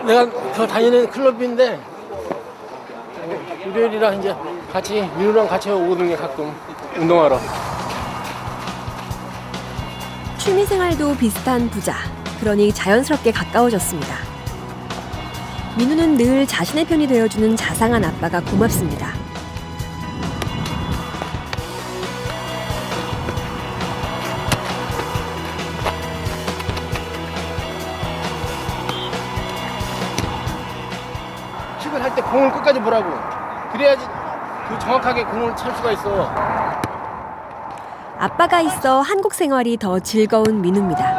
내가 저 다니는 클럽인데 일요일이라 이제 같이 민우랑 같이 오거든요. 가끔 운동하러. 취미생활도 비슷한 부자. 그러니 자연스럽게 가까워졌습니다. 민우는 늘 자신의 편이 되어주는 자상한 아빠가 고맙습니다. 킥을 할 때 공을 끝까지 보라고. 그래야지 그 정확하게 공을 찰 수가 있어. 아빠가 있어 한국 생활이 더 즐거운 민우입니다.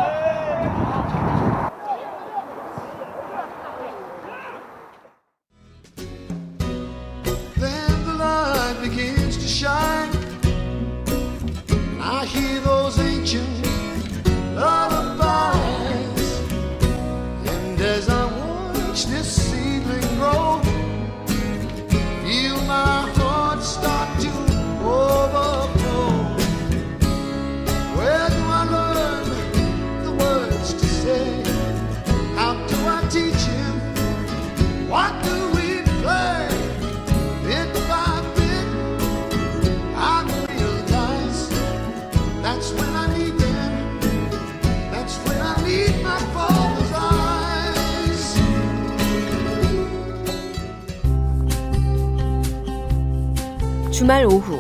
주말 오후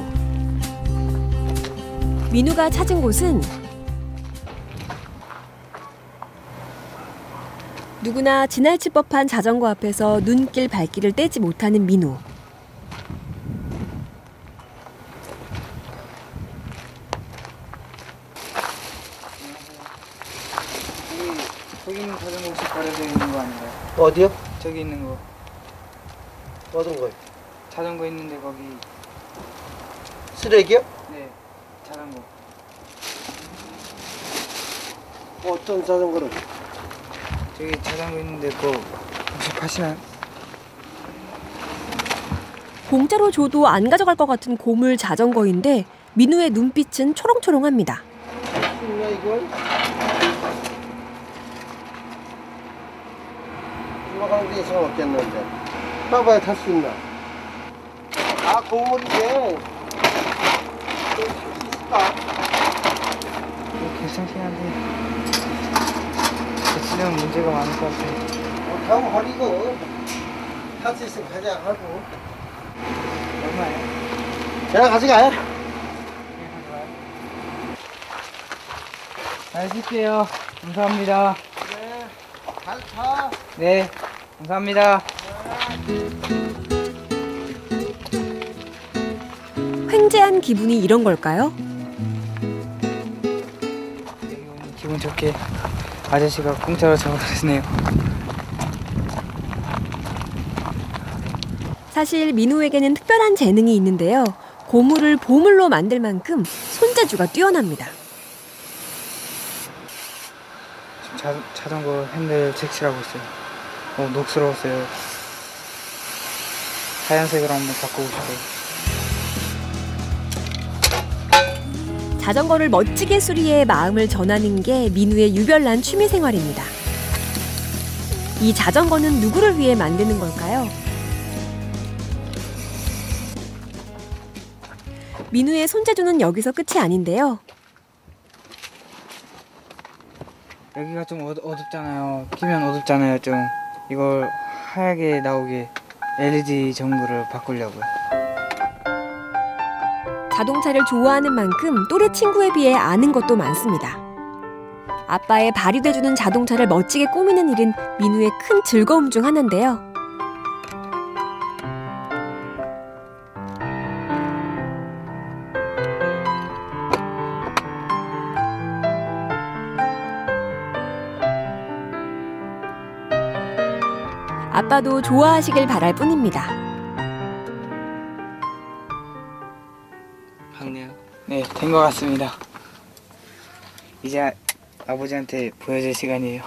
민우가 찾은 곳은 누구나 지나칠 법한 자전거 앞에서 눈길 발길을 떼지 못하는 민우. 저기 있는 자전거 혹시 버려져 있는 거 아닌가요? 어디요? 저기 있는 거. 어떤 거요? 자전거 있는데 거기. 쓰레기요? 네, 자전거. 어떤 자전거를? 저기 자전거 있는데 그거 혹시 파시나요? 공짜로 줘도 안 가져갈 것 같은 고물 자전거인데 민우의 눈빛은 초롱초롱합니다. 할 수 있나 이걸? 들어가는 데 이상 없겠는데. 봐봐야 탈 수 있나? 아, 고물이게. 괜찮긴 한데 쓰려면 문제가 많을 것 같아요. 다음 버리고 탈 수 있으면 가져가고. 얼마예요? 그냥 가져가요. 잘 쓸게요. 감사합니다. 네, 잘 타. 네, 감사합니다. 횡재한 기분이 이런 걸까요? 기분 좋게 아저씨가 공짜로 잡아주시네요. 사실 민우에게는 특별한 재능이 있는데요. 고물을 보물로 만들 만큼 손재주가 뛰어납니다. 지금 자전거 핸들 색칠하고 있어요. 너무 녹스러웠어요. 하얀색으로 한번 바꾸고 싶어요. 자전거를 멋지게 수리해 마음을 전하는 게 민우의 유별난 취미생활입니다. 이 자전거는 누구를 위해 만드는 걸까요? 민우의 손재주는 여기서 끝이 아닌데요. 여기가 좀 어둡잖아요. 끼면 어둡잖아요. 좀 이걸 하얗게 나오게 LED 전구를 바꾸려고요. 자동차를 좋아하는 만큼 또래 친구에 비해 아는 것도 많습니다. 아빠의 발휘돼주는 자동차를 멋지게 꾸미는 일은 민우의 큰 즐거움 중 하나인데요. 아빠도 좋아하시길 바랄 뿐입니다. 봤네요. 네, 된 것 같습니다. 이제 아버지한테 보여줄 시간이에요.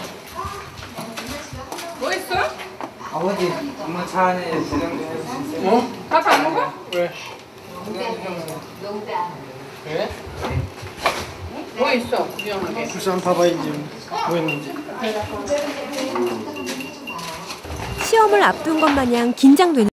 뭐 했어? 아버지, 엄마 차 안에 구경 좀 해줄 수 있어요? 어? 밥 안 먹어? 왜? 구경 좀 해주세요. 왜? 뭐 있어? 구경하게. 불쌍 봐봐야지. 뭐 했는지. 시험을 앞둔 것 마냥 긴장되는